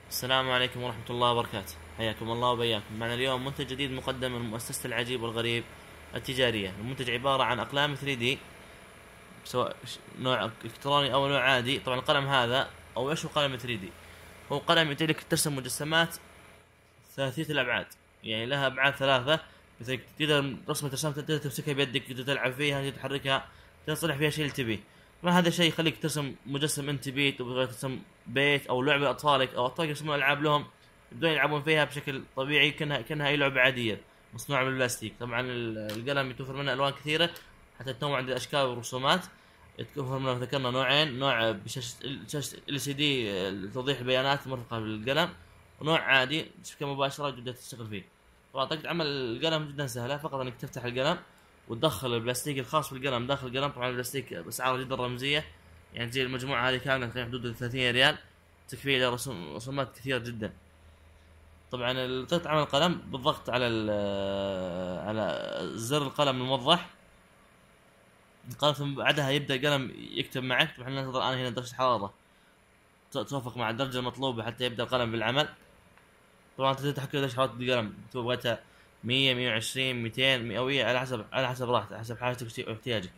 السلام عليكم ورحمة الله وبركاته، حياكم الله وبياكم. معنا اليوم منتج جديد مقدم من مؤسسة العجيب والغريب التجارية. المنتج عبارة عن أقلام 3D، سواء نوع إلكتروني أو نوع عادي. طبعا القلم هذا أو إيش هو قلم 3D؟ هو قلم يتيح ترسم مجسمات ثلاثية الأبعاد، يعني لها أبعاد ثلاثة. مثل تقدر رسمة رسمت تقدر تمسكها بيدك، تقدر تلعب فيها، تقدر تحركها، تقدر تصلح فيها شيء اللي تبيه. طبعا هذا الشيء يخليك ترسم مجسم انت تبيه، تبغى ترسم بيت او لعبه لاطفالك، او اطفالك يرسمون العاب لهم يبدون يلعبون فيها بشكل طبيعي كانها اي لعبه عاديه مصنوعه من البلاستيك. طبعا القلم يتوفر منه الوان كثيره حتى تنوع عند الاشكال والرسومات. يتوفر منه ذكرنا نوعين: نوع بشاشه LCD لتوضيح البيانات المرفقه بالقلم، ونوع عادي شبكه مباشره تبدا تشتغل فيه. طبعا طريقه عمل القلم جدا سهله، فقط انك تفتح القلم وتدخل البلاستيك الخاص بالقلم داخل القلم. طبعا البلاستيك باسعاره جدا رمزيه، يعني زي المجموعه هذه كامله تقريبا حدود 30 ريال، تكفي لها رسومات كثيره جدا. طبعا طريقه عمل القلم بالضغط على زر القلم الموضح القلم، ثم بعدها يبدا القلم يكتب معك. طبعا ننتظر الان هنا درجه الحراره توافق مع الدرجه المطلوبه حتى يبدا القلم بالعمل. طبعا تقدر تحكم درجه حراره القلم، تبغى 100 120 200 مئويه، على حسب راحتك، على حسب حاجتك واحتياجك.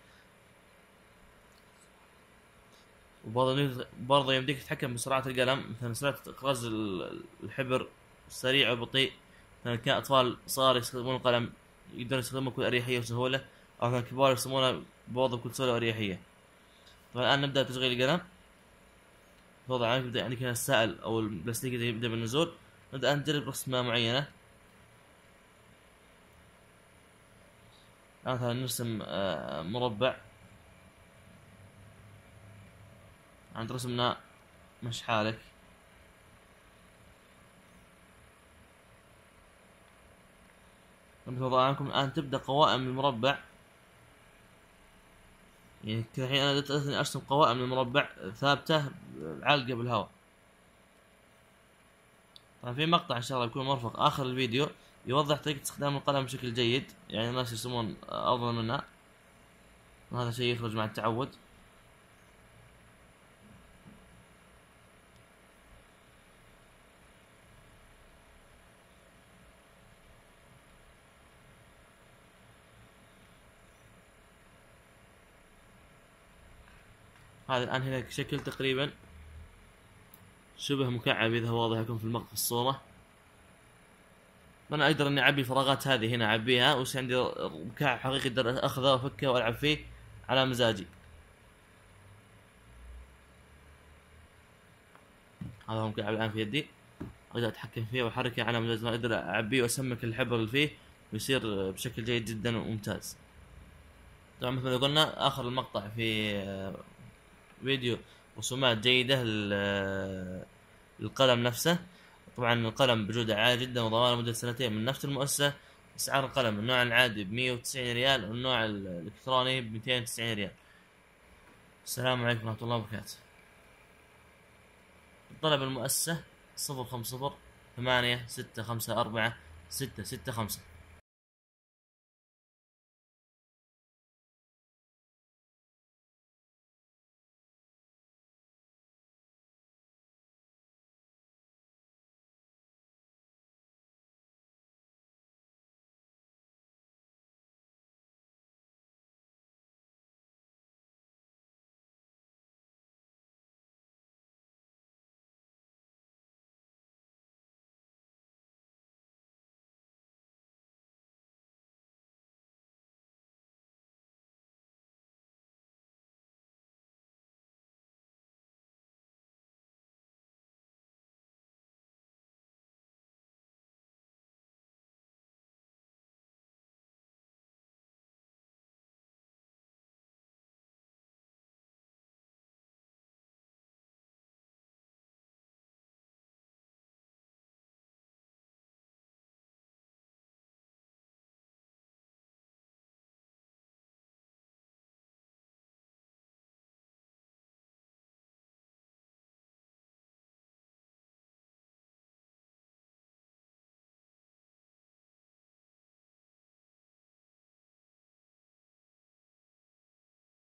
وبرضه يمديك تتحكم بسرعة القلم، مثلا سرعة إقراص الحبر سريع وبطيء. مثلا كان أطفال صغار يستخدمون القلم يقدرون يستخدمونه بكل أريحية وسهولة، أو مثلا كبار يستخدمونه برضه بكل سهولة وأريحية. طبعا الآن نبدأ تشغيل القلم. وضع عنك يبدأ عندك هنا السائل أو البلاستيك يبدأ بالنزول. نبدأ نجرب رسمة معينة. مثلا نرسم مربع. عند رسمنا مش حالك. مثل عنكم الآن تبدأ قوائم المربع، يعني كذا الحين انا بدأت ارسم قوائم المربع ثابته عالقه بالهواء. طبعا في مقطع ان شاء الله يكون مرفق اخر الفيديو يوضح طريقه استخدام القلم بشكل جيد، يعني الناس يرسمون افضل منا، وهذا شيء يخرج مع التعود. هذا الان هنا شكل تقريبا شبه مكعب، اذا هو واضح لكم في المقطع الصوره. انا اقدر اني اعبي الفراغات هذه هنا، اعبيها وش عندي مكعب حقيقي اقدر اخذه وافكه والعب فيه على مزاجي. هذا هو مكعب الان في يدي، اقدر اتحكم فيه واحركه على مزاجي، اقدر اعبيه واسمك الحبر اللي فيه ويصير بشكل جيد جدا وممتاز. طبعا مثل ما قلنا اخر المقطع في فيديو رسومات جيدة للقلم نفسه. طبعا القلم بجودة عالية جدا وضمان مدة سنتين من نفس المؤسسة. اسعار القلم النوع العادي ب190 ريال، والنوع الالكتروني ب290 ريال. السلام عليكم ورحمة الله وبركاته. طلب المؤسسة 050 8 6 5 4 6 6 5.